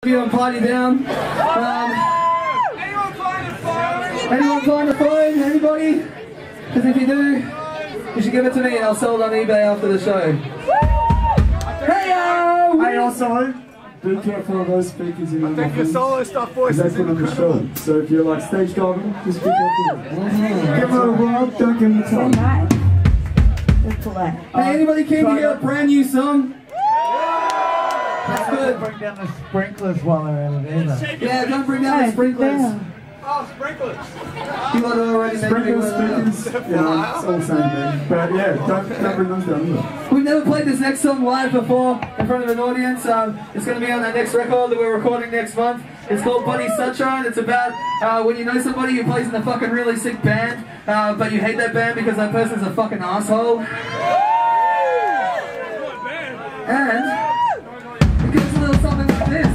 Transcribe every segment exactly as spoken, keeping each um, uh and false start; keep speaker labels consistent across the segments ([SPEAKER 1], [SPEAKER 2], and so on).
[SPEAKER 1] You and party down. Um,
[SPEAKER 2] Anyone find a phone?
[SPEAKER 1] anyone find a phone? Anybody? Because if you do, you should give it to me and I'll sell it on eBay after the show. Hey-o!
[SPEAKER 3] Hey, also, be careful of those speakers in
[SPEAKER 2] I think the solo stuff voice
[SPEAKER 3] they
[SPEAKER 2] is
[SPEAKER 3] put on the show.
[SPEAKER 2] incredible.
[SPEAKER 3] So if you're like stage diving, just be careful. Give them a rub, don't give them a
[SPEAKER 4] So
[SPEAKER 3] time.
[SPEAKER 4] nice.
[SPEAKER 1] Hey, anybody keen to hear a brand new song? That's good.
[SPEAKER 5] Bring down the sprinklers while they're in it either.
[SPEAKER 1] Yeah, don't bring down the sprinklers.
[SPEAKER 2] Oh, sprinklers.
[SPEAKER 1] You lot are already making me
[SPEAKER 3] Sprinklers, speakers, yeah, it's all the same thing. But yeah, don't, don't bring those down either.
[SPEAKER 1] We've never played this next song live before in front of an audience. Um, it's going to be on our next record that we're recording next month. It's called Buddy Sunshine. It's about uh, when you know somebody who plays in a fucking really sick band, uh, but you hate that band because that person's a fucking asshole. And it goes a little something like this.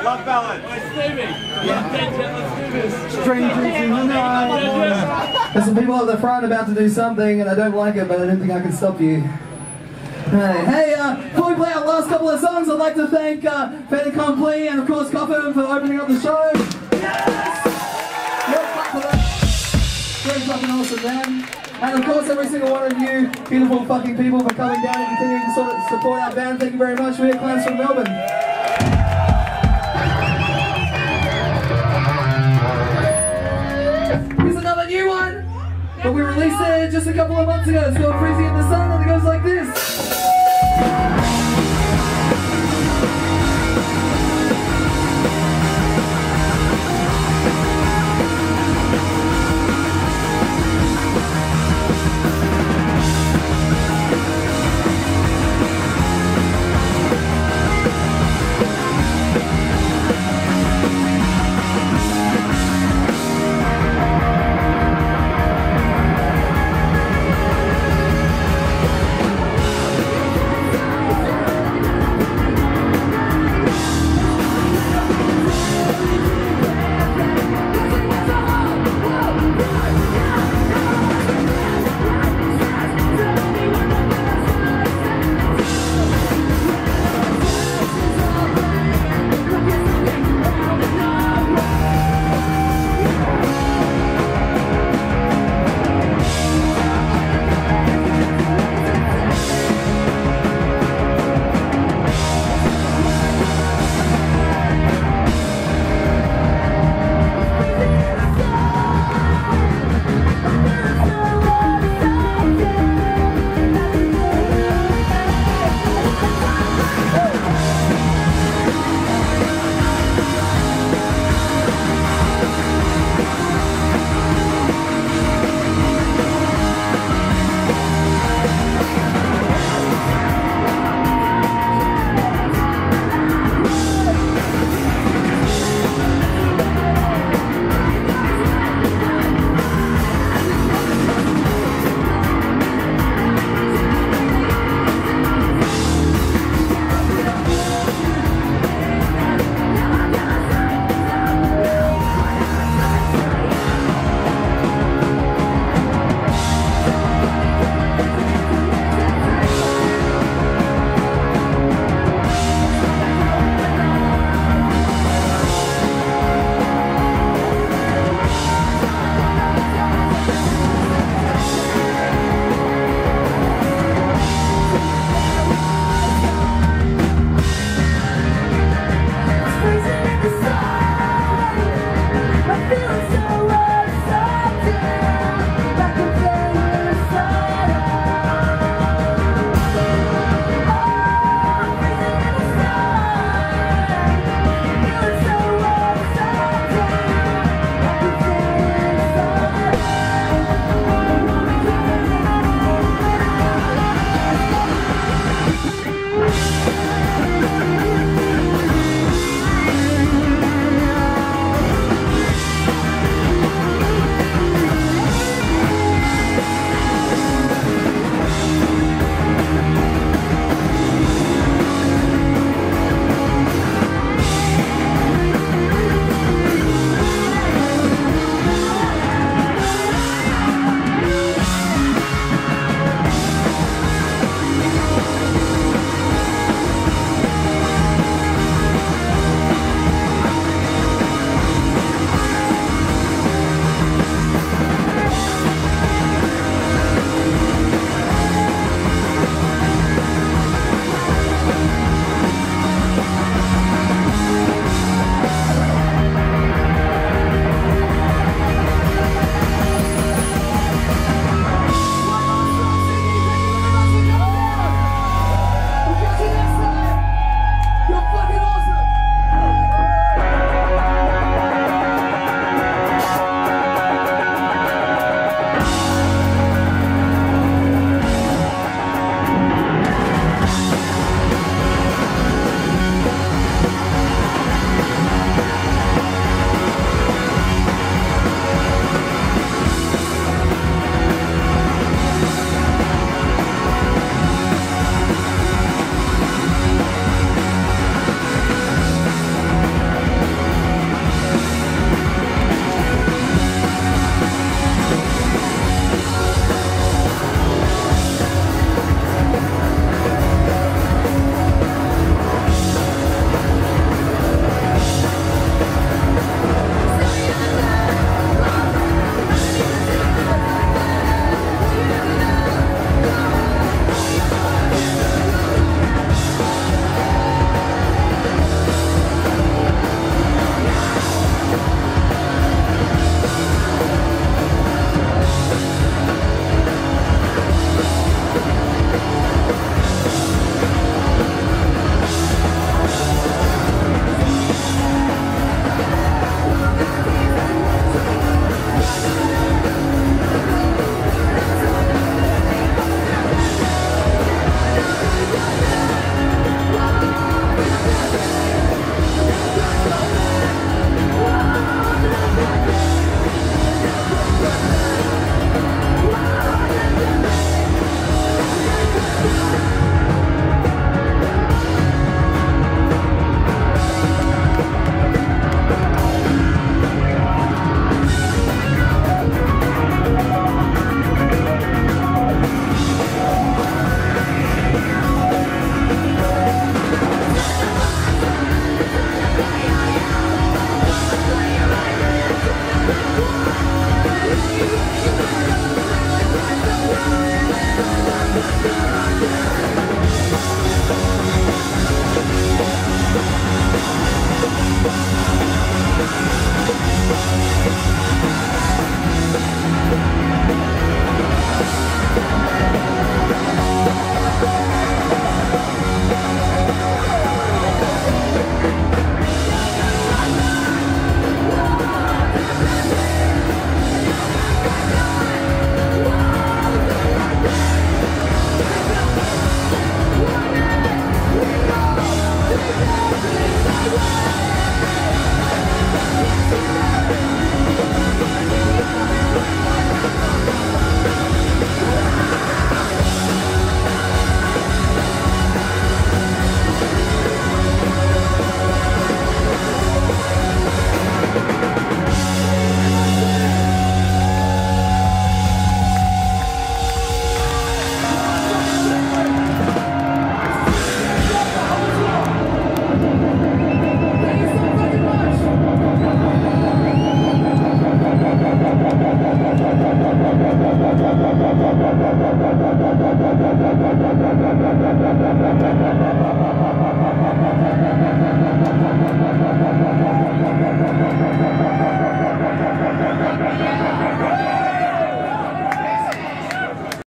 [SPEAKER 2] Love ballad.
[SPEAKER 3] Strangers in the night.
[SPEAKER 1] There's some people at the front about to do something and I don't like it, but I don't think I can stop you. Hey, hey uh, before we play our last couple of songs, I'd like to thank uh, Fait Accompli and of course Coffin for opening up the show. Yes! You're clap for that. Very fucking awesome, man. And of course every single one of you beautiful fucking people for coming down and continuing to sort of support our band. Thank you very much. We're Clans from Melbourne. Here's another new one, but we released it just a couple of months ago. It's called Freezing in the Sun and it goes like this.